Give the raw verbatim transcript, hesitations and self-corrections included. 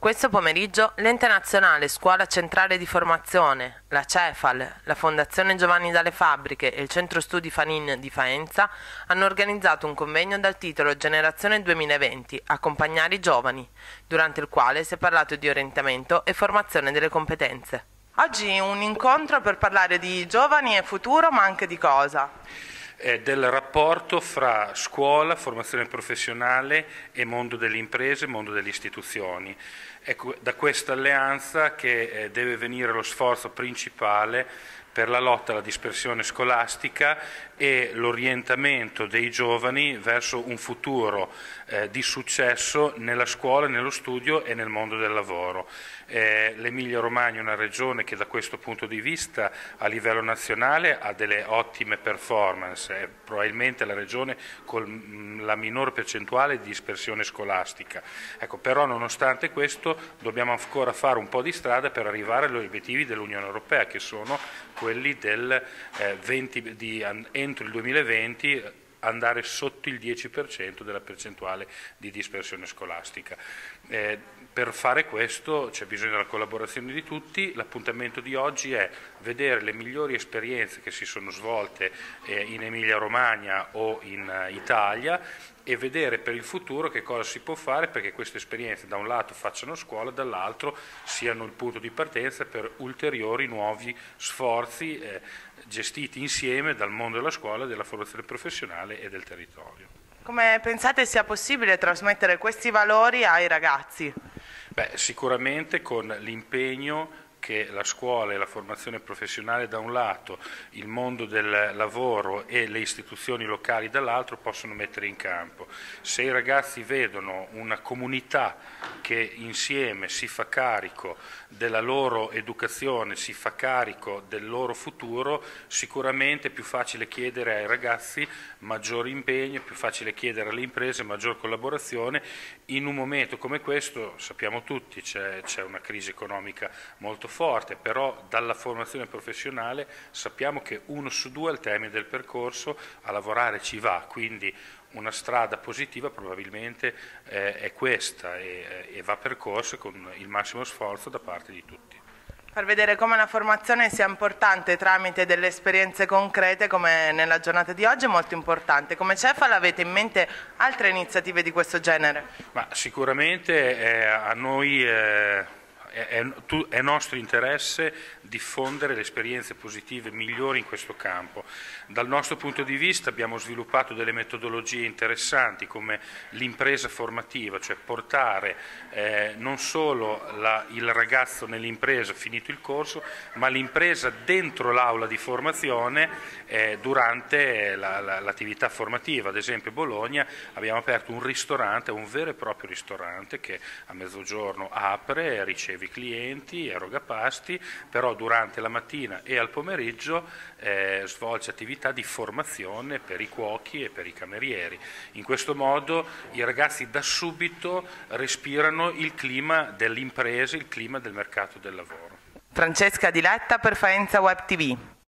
Questo pomeriggio l'Ente Nazionale Scuola Centrale di Formazione, la CEFAL, la Fondazione Giovanni dalle Fabbriche e il Centro Studi Fanin di Faenza hanno organizzato un convegno dal titolo Generazione duemilaventi, accompagnare i giovani, durante il quale si è parlato di orientamento e formazione delle competenze. Oggi un incontro per parlare di giovani e futuro, ma anche di cosa? Del rapporto fra scuola, formazione professionale e mondo delle imprese, mondo delle istituzioni. Ecco, da questa alleanza che eh, deve venire lo sforzo principale per la lotta alla dispersione scolastica e l'orientamento dei giovani verso un futuro eh, di successo nella scuola, nello studio e nel mondo del lavoro. Eh, L'Emilia Romagna è una regione che da questo punto di vista a livello nazionale ha delle ottime performance, è probabilmente la regione con la minor percentuale di dispersione scolastica. Ecco, però nonostante questo dobbiamo ancora fare un po' di strada per arrivare agli obiettivi dell'Unione Europea, che sono quelli del eh, venti, di, entro il duemilaventi andare sotto il dieci per cento della percentuale di dispersione scolastica. Eh, per fare questo c'è bisogno della collaborazione di tutti. L'appuntamento di oggi è vedere le migliori esperienze che si sono svolte eh, in Emilia Romagna o in uh, Italia e vedere per il futuro che cosa si può fare perché queste esperienze da un lato facciano scuola, dall'altro siano il punto di partenza per ulteriori nuovi sforzi eh, gestiti insieme dal mondo della scuola, della formazione professionale e del territorio. Come pensate sia possibile trasmettere questi valori ai ragazzi? Beh, sicuramente con l'impegno che la scuola e la formazione professionale da un lato, il mondo del lavoro e le istituzioni locali dall'altro possono mettere in campo. Se i ragazzi vedono una comunità che insieme si fa carico della loro educazione, si fa carico del loro futuro, sicuramente è più facile chiedere ai ragazzi maggior impegno, è più facile chiedere alle imprese maggior collaborazione. In un momento come questo, sappiamo tutti, c'è, c'è una crisi economica molto forte, però dalla formazione professionale sappiamo che uno su due al termine del percorso a lavorare ci va, quindi una strada positiva probabilmente eh, è questa e, e va percorsa con il massimo sforzo da parte di tutti. Per vedere come la formazione sia importante tramite delle esperienze concrete come nella giornata di oggi è molto importante. Come CEFAL avete in mente altre iniziative di questo genere? Ma sicuramente eh, a noi eh, È, è nostro interesse diffondere le esperienze positive migliori in questo campo. Dal nostro punto di vista abbiamo sviluppato delle metodologie interessanti come l'impresa formativa, cioè portare eh, non solo la, il ragazzo nell'impresa finito il corso, ma l'impresa dentro l'aula di formazione eh, durante la, la, l'attività formativa. Ad esempio a Bologna abbiamo aperto un ristorante, un vero e proprio ristorante che a mezzogiorno apre e riceve i clienti, eroga pasti, però durante la mattina e al pomeriggio eh, svolge attività di formazione per i cuochi e per i camerieri. In questo modo i ragazzi da subito respirano il clima dell'impresa, il clima del mercato del lavoro. Francesca Diletta per Faenza Web T V.